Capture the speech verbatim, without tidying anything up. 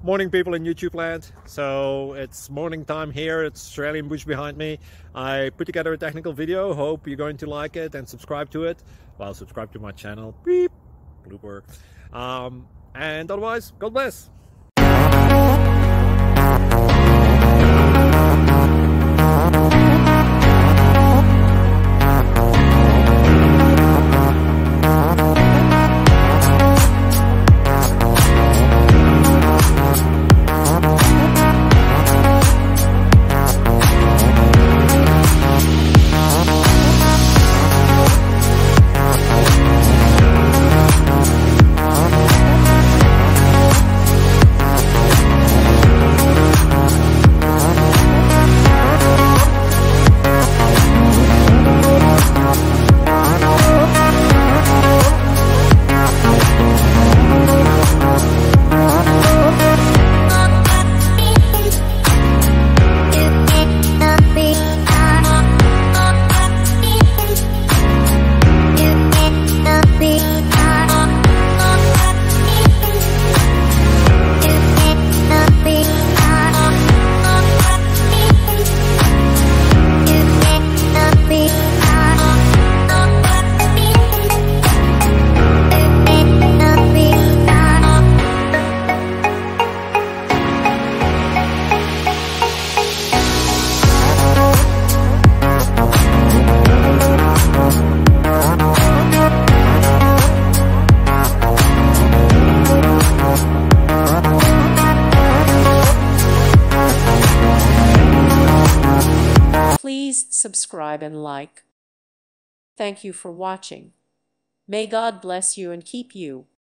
Morning, people in YouTube land. So it's morning time here. It's Australian bush behind me. I put together a technical video. Hope you're going to like it and subscribe to it. Well, subscribe to my channel. Beep. Blooper. Um, and otherwise, God bless. Please subscribe and like. Thank you for watching. May God bless you and keep you.